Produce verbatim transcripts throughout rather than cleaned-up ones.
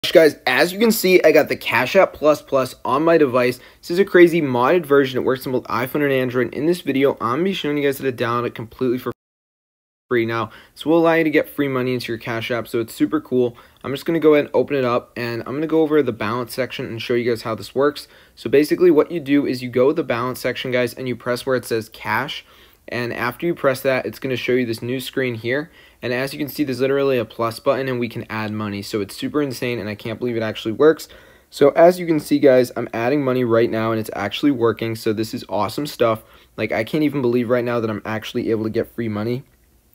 Guys, as you can see, I got the Cash App Plus Plus on my device. This is a crazy modded version. It works on both iPhone and Android. In this video, I'm going to be showing you guys how to download it completely for free. Now, this will allow you to get free money into your Cash App, so it's super cool. I'm just going to go ahead and open it up, and I'm going to go over the balance section and show you guys how this works. So basically, what you do is you go to the balance section, guys, and you press where it says Cash. And after you press that, it's going to show you this new screen here. And as you can see, there's literally a plus button and we can add money. So it's super insane and I can't believe it actually works. So as you can see, guys, I'm adding money right now and it's actually working. So this is awesome stuff. Like, I can't even believe right now that I'm actually able to get free money.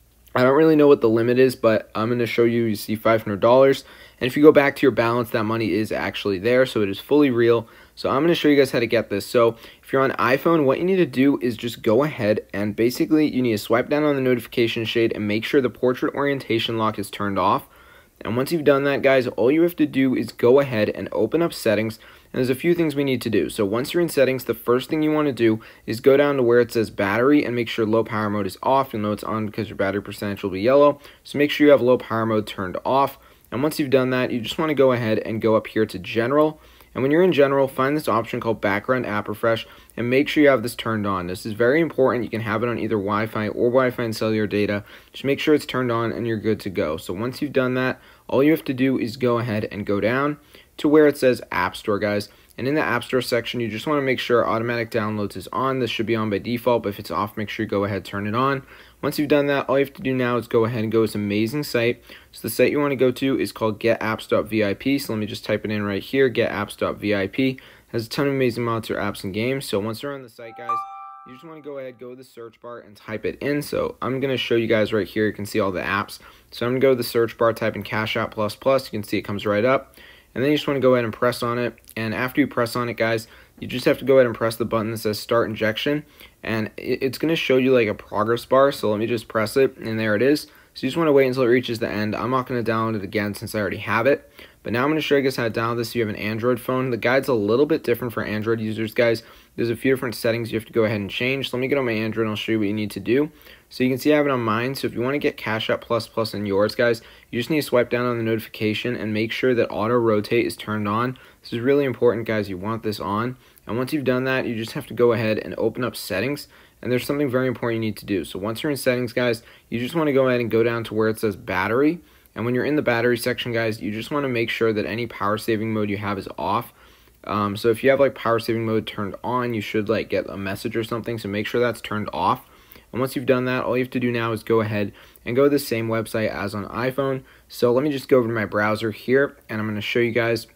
I don't really know what the limit is, but I'm going to show you. You see five hundred dollars. And if you go back to your balance, that money is actually there. So it is fully real. So I'm going to show you guys how to get this. So if you're on iPhone, what you need to do is just go ahead and basically you need to swipe down on the notification shade and make sure the portrait orientation lock is turned off. And once you've done that, guys, all you have to do is go ahead and open up settings. And there's a few things we need to do. So once you're in settings, the first thing you want to do is go down to where it says battery and make sure low power mode is off. You'll know it's on because your battery percentage will be yellow. So make sure you have low power mode turned off. And once you've done that, you just want to go ahead and go up here to general. And when you're in general, find this option called background app refresh and make sure you have this turned on. This is very important. You can have it on either Wi-Fi or Wi-Fi and cellular data. Just make sure it's turned on and you're good to go. So once you've done that, all you have to do is go ahead and go down to where it says App Store, guys. And in the App Store section, you just want to make sure automatic downloads is on. This should be on by default, but if it's off, make sure you go ahead and turn it on. Once you've done that, all you have to do now is go ahead and go to this amazing site. So the site you want to go to is called get apps dot V I P. So let me just type it in right here, get apps dot V I P. It has a ton of amazing mods for apps and games. So once you're on the site, guys, you just want to go ahead, go to the search bar and type it in. So I'm going to show you guys right here. You can see all the apps. So I'm going to go to the search bar, type in Cash App Plus Plus. You can see it comes right up. And then you just want to go ahead and press on it. And after you press on it, guys, you just have to go ahead and press the button that says Start Injection. And it's going to show you like a progress bar. So let me just press it. And there it is. So you just want to wait until it reaches the end. I'm not going to download it again since I already have it. But now I'm going to show you guys how to download this if you have an Android phone. The guide's a little bit different for Android users, guys. There's a few different settings you have to go ahead and change. So let me get on my Android and I'll show you what you need to do. So you can see I have it on mine. So if you want to get Cash App Plus Plus in yours, guys, you just need to swipe down on the notification and make sure that auto rotate is turned on. This is really important, guys. You want this on. And once you've done that, you just have to go ahead and open up settings. And there's something very important you need to do. So once you're in settings, guys, you just want to go ahead and go down to where it says battery. And when you're in the battery section, guys, you just want to make sure that any power saving mode you have is off. Um, so if you have like power saving mode turned on, you should like get a message or something. So make sure that's turned off. And once you've done that, all you have to do now is go ahead and go to the same website as on iPhone. So let me just go over to my browser here and I'm going to show you guys.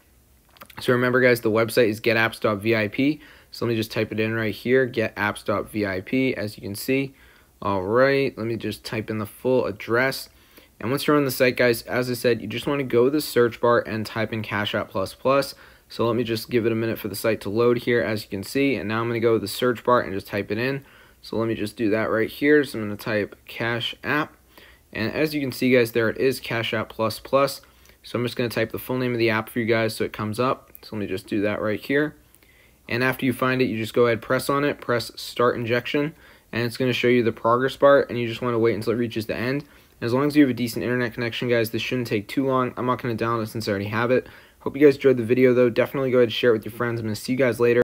So remember, guys, the website is get apps dot V I P. So let me just type it in right here, get apps dot V I P, as you can see. All right, let me just type in the full address. And once you're on the site, guys, as I said, you just want to go to the search bar and type in Cash App Plus Plus. So let me just give it a minute for the site to load here, as you can see. And now I'm going to go to the search bar and just type it in. So let me just do that right here. So I'm going to type Cash App. And as you can see, guys, there it is, Cash App Plus Plus. So I'm just going to type the full name of the app for you guys so it comes up. So let me just do that right here. And after you find it, you just go ahead, press on it, press Start Injection. And it's going to show you the progress bar. And you just want to wait until it reaches the end. And as long as you have a decent internet connection, guys, this shouldn't take too long. I'm not going to download it since I already have it. Hope you guys enjoyed the video, though. Definitely go ahead and share it with your friends. I'm going to see you guys later.